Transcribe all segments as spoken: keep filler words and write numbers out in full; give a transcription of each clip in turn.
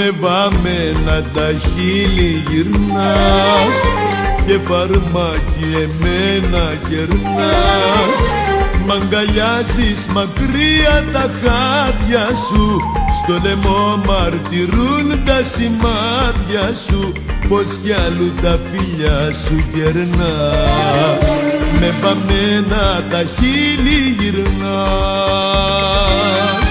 Με βαμμένα τα χείλη γυρνάς και φαρμάκι εμένα κερνάς. Μ' αγκαλιάζεις μακριά τα χάδια σου, στο λαιμό μαρτυρούν τα σημάδια σου, πως κι αλλού τα φιλιά σου κερνάς. Με βαμμένα τα χείλη γυρνάς.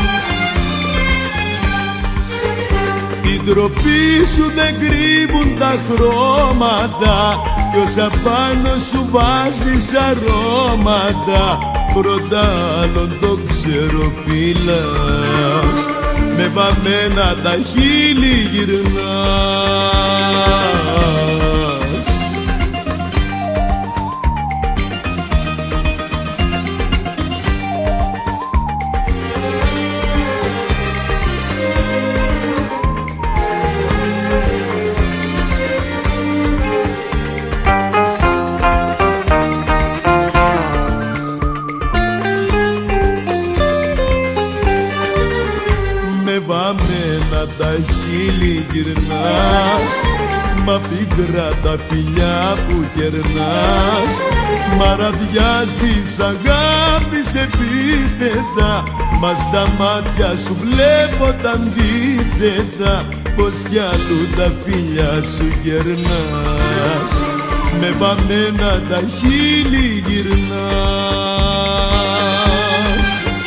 Την τροπή σου δεν κρύβουν τα χρώματα, κι όσα πάνω σου βάζεις αρώματα, πρώτα άλλον το ξεροφυλάς. Με βαμμένα τα χείλη γυρνάς. Με βαμμένα τα χείλη γυρνάς, μα πίκρα τα φιλιά που κερνάς. Μ' αραδιάζεις αγάπης επίθετα, μα στα μάτια σου βλέπω τα αντίθετα, πως κι αλλού τα φιλιά σου κερνάς. Με βαμμένα τα χείλη γυρνάς.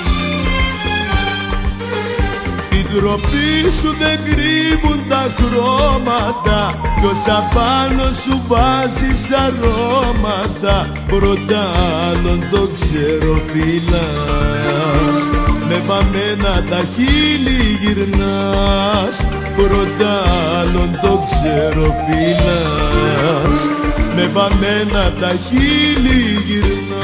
Την τροπή σου δεν κρύβουν τα χρώματα, κι όσα πάνω σου βάζεις αρώματα, πρώτα άλλον το ξεροφυλάς. Με βαμμένα τα χείλη γυρνάς, πρώτα άλλον το ξεροφυλάς. Με βαμμένα τα χείλη γυρνάς.